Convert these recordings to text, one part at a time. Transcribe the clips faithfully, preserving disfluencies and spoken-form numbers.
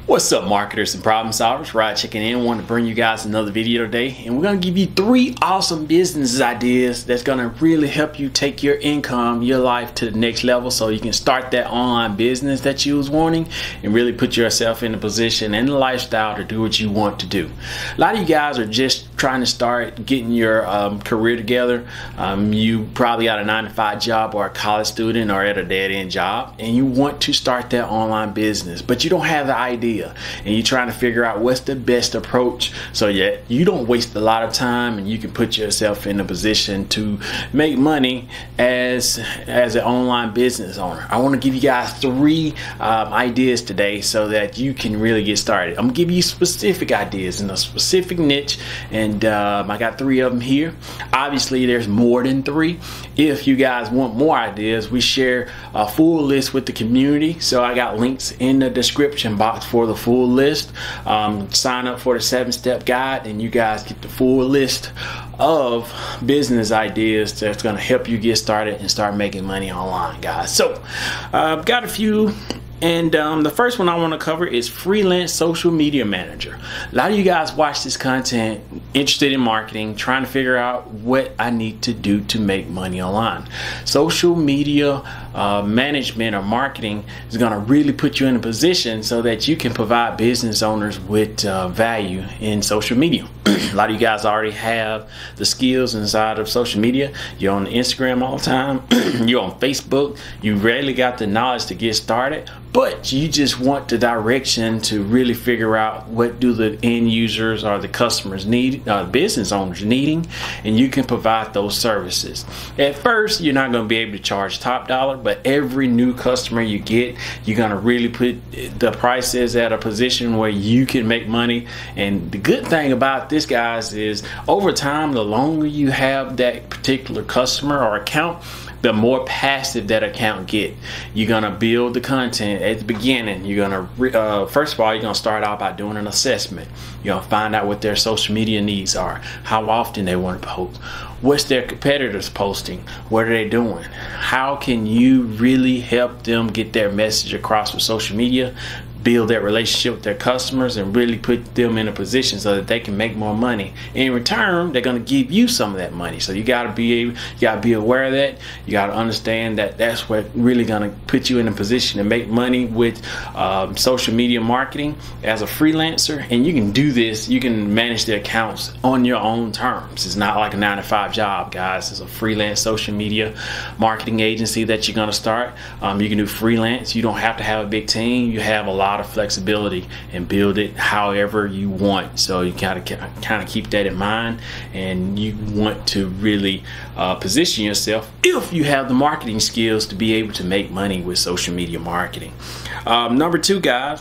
What's up, marketers and problem solvers? Rod checking in. Want to bring you guys another video today, and we're going to give you three awesome business ideas that's going to really help you take your income, your life to the next level, so you can start that online business that you was wanting and really put yourself in a position and a lifestyle to do what you want to do. A lot of you guys are just trying to start getting your um, career together. Um, you probably got a nine to five job or a college student or at a dead-end job, and you want to start that online business, but you don't have the idea. And you're trying to figure out what's the best approach so that you don't waste a lot of time and you can put yourself in a position to make money as as an online business owner. I want to give you guys three um, ideas today so that you can really get started. I'm gonna give you specific ideas in a specific niche, and um, I got three of them here. Obviously there's more than three. If you guys want more ideas, we share a full list with the community, so I got links in the description box for the full list. Um, sign up for the seven step guide and you guys get the full list of business ideas that's going to help you get started and start making money online, guys. So I've uh, got a few, and um, the first one I want to cover is freelance social media manager. A lot of you guys watch this content interested in marketing, trying to figure out what I need to do to make money online. Social media uh, management or marketing is going to really put you in a position so that you can provide business owners with uh, value in social media. A lot of you guys already have the skills inside of social media. You're on Instagram all the time. You're on Facebook. You rarely got the knowledge to get started, but you just want the direction to really figure out what do the end users or the customers need, uh, business owners needing, and you can provide those services. At first, you're not going to be able to charge top dollar, but every new customer you get, you're going to really put the prices at a position where you can make money. And the good thing about this, guys, is over time, the longer you have that particular customer or account, the more passive that account get. You're gonna build the content at the beginning. You're gonna uh, first of all, you're gonna start out by doing an assessment. You're gonna find out what their social media needs are, how often they want to post, what's their competitors posting, what are they doing, how can you really help them get their message across with social media, build that relationship with their customers, and really put them in a position so that they can make more money. In return, they're going to give you some of that money. So you got to be able, you got to be aware of that. You got to understand that that's what really going to put you in a position to make money with um, social media marketing as a freelancer. And you can do this. You can manage the accounts on your own terms. It's not like a nine to five job, guys. It's a freelance social media marketing agency that you're going to start. Um, you can do freelance. You don't have to have a big team. You have a lot of flexibility and build it however you want. So you gotta kind of keep that in mind, and you want to really uh, position yourself, if you have the marketing skills, to be able to make money with social media marketing. Um, number two, guys,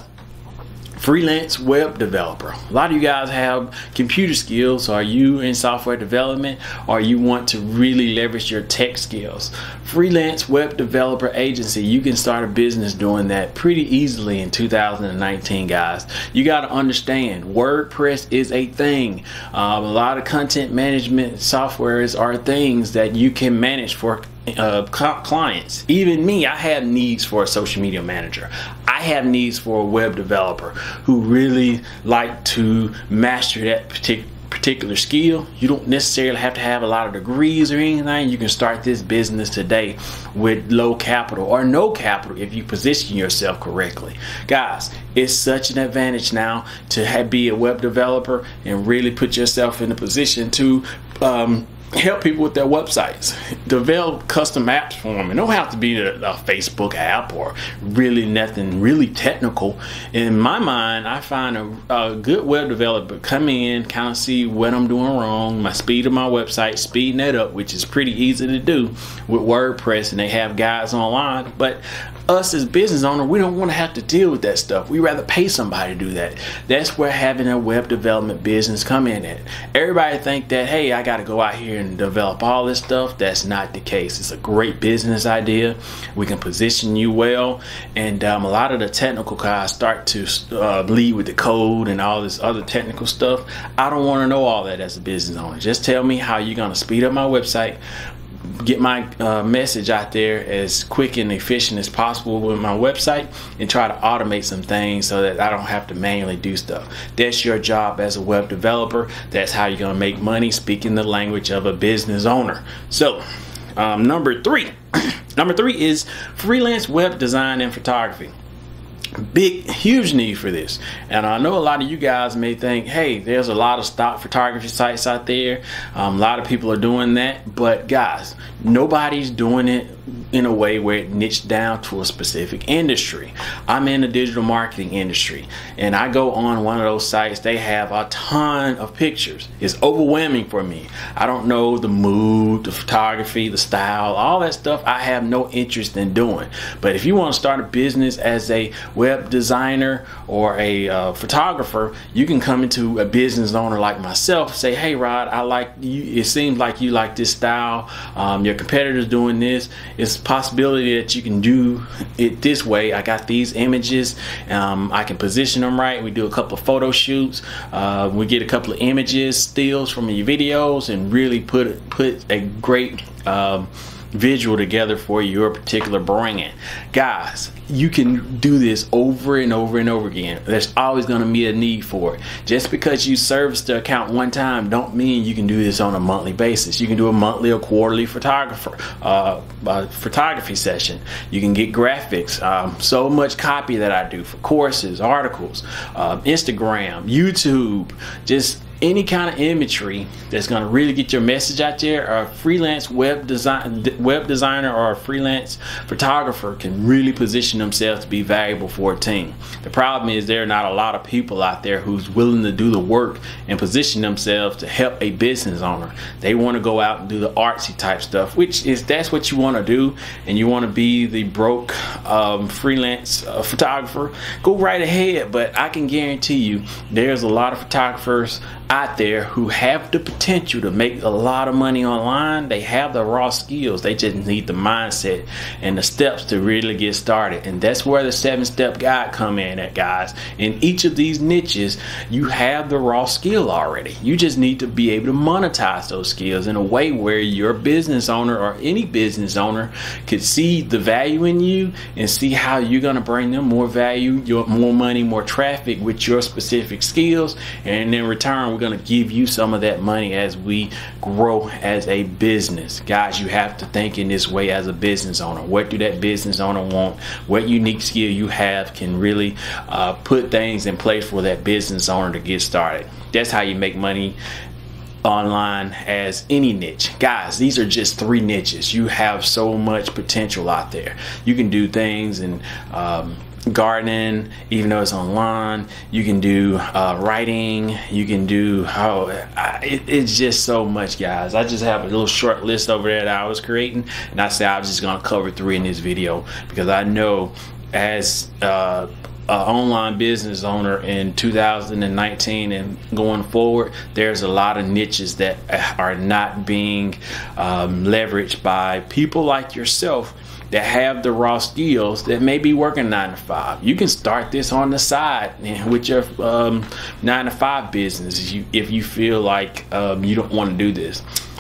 freelance web developer. A lot of you guys have computer skills, or you in software development, or you want to really leverage your tech skills. Freelance web developer agency, you can start a business doing that pretty easily in two thousand nineteen, guys. You got to understand, WordPress is a thing. Um, a lot of content management softwares are things that you can manage for Uh, clients. Even me, I have needs for a social media manager. I have needs for a web developer who really like to master that particular particular skill. You don't necessarily have to have a lot of degrees or anything. You can start this business today with low capital or no capital if you position yourself correctly. Guys, it's such an advantage now to have, be a web developer and really put yourself in a position to um, help people with their websites, develop custom apps for them. It don't have to be a, a Facebook app or really nothing really technical. In my mind, I find a, a good web developer come in, kind of see what I'm doing wrong, my speed of my website, speeding that up, which is pretty easy to do with WordPress, and they have guys online. But us as business owner, we don't want to have to deal with that stuff. We rather pay somebody to do that. That's where having a web development business come in at. Everybody think that, hey, I got to go out here and develop all this stuff. That's not the case. It's a great business idea. We can position you well, and um, a lot of the technical guys start to uh, lead with the code and all this other technical stuff. I don't want to know all that as a business owner. Just tell me how you're going to speed up my website, get my uh, message out there as quick and efficient as possible with my website, and try to automate some things so that I don't have to manually do stuff. That's your job as a web developer. That's how you're gonna make money, speaking the language of a business owner. So um, number three number three is freelance web design and photography. Big, huge need for this. And I know a lot of you guys may think, hey, there's a lot of stock photography sites out there. Um, a lot of people are doing that. But guys, nobody's doing it in a way where it niched down to a specific industry. I'm in the digital marketing industry, and I go on one of those sites. They have a ton of pictures. It's overwhelming for me. I don't know the mood, the photography, the style, all that stuff. I have no interest in doing. But if you want to start a business as a web designer or a uh, photographer, you can come into a business owner like myself, say, hey Rod, I like you, it seems like you like this style, um, your competitor's doing this, it's a possibility that you can do it this way. I got these images, um, I can position them right, we do a couple of photo shoots, uh, we get a couple of images, stills from your videos, and really put put a great um, visual together for your particular brand. Guys, you can do this over and over and over again. There's always going to be a need for it. Just because you service the account one time don't mean you can do this on a monthly basis. You can do a monthly or quarterly photographer uh, uh, photography session. You can get graphics, um, so much copy that I do for courses, articles, uh, Instagram, YouTube, just any kind of imagery that's going to really get your message out there. A freelance web design web designer or a freelance photographer can really position themselves to be valuable for a team. The problem is there are not a lot of people out there who's willing to do the work and position themselves to help a business owner. They want to go out and do the artsy type stuff, which is that's what you want to do, and you want to be the broke um, freelance uh, photographer. Go right ahead, but I can guarantee you there's a lot of photographers out there who have the potential to make a lot of money online. They have the raw skills. They just need the mindset and the steps to really get started. And that's where the seven step guide come in at, guys. In each of these niches, you have the raw skill already. You just need to be able to monetize those skills in a way where your business owner or any business owner could see the value in you and see how you're going to bring them more value, your more money, more traffic with your specific skills. And in return, we're going to give you some of that money as we grow as a business. Guys, you have to think in this way as a business owner. What do that business owner want? What unique skill you have can really uh, put things in place for that business owner to get started. That's how you make money online as any niche. Guys, these are just three niches. You have so much potential out there. You can do things in um, gardening, even though it's online. You can do uh, writing. You can do oh, it, it's just so much, guys. I just have a little short list over there that I was creating, and I said I was just gonna cover three in this video because I know as uh, an online business owner in two thousand nineteen and going forward, there's a lot of niches that are not being um, leveraged by people like yourself that have the raw skills that may be working nine to five. You can start this on the side with your um, nine to five business if you, if you feel like um, you don't want to do this.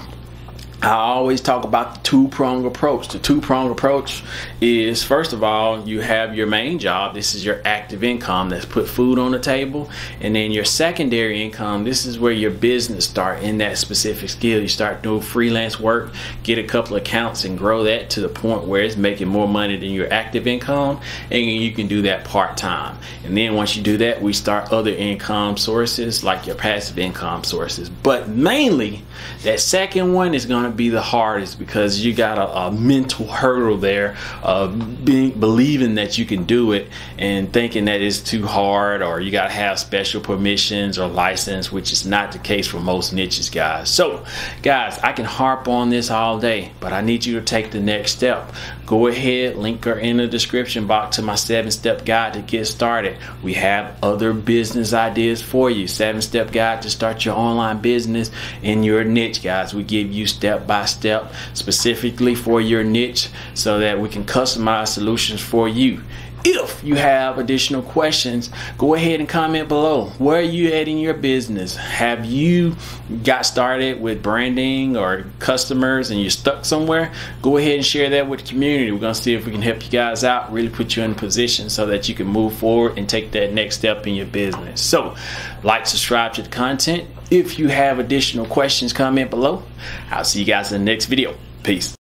I always talk about the two-pronged approach. The two-pronged approach is, first of all, you have your main job. This is your active income that's put food on the table. And then your secondary income, this is where your business start in that specific skill. You start doing freelance work, get a couple of accounts and grow that to the point where it's making more money than your active income. And you can do that part-time. And then once you do that, we start other income sources like your passive income sources. But mainly, that second one is going to be the hardest because you got a, a mental hurdle there of being believing that you can do it and thinking that it's too hard, or you got to have special permissions or license, which is not the case for most niches, guys. So guys, I can harp on this all day, but I need you to take the next step. Go ahead, link her in the description box to my seven step guide to get started. We have other business ideas for you. Seven step guide to start your online business in your niche, guys. We give you step by step specifically for your niche so that we can customize solutions for you. If you have additional questions, go ahead and comment below. Where are you at in your business? Have you got started with branding or customers and you're stuck somewhere? Go ahead and share that with the community. We're going to see if we can help you guys out, really put you in a position so that you can move forward and take that next step in your business. So, like, subscribe to the content. If you have additional questions, comment below. I'll see you guys in the next video. Peace.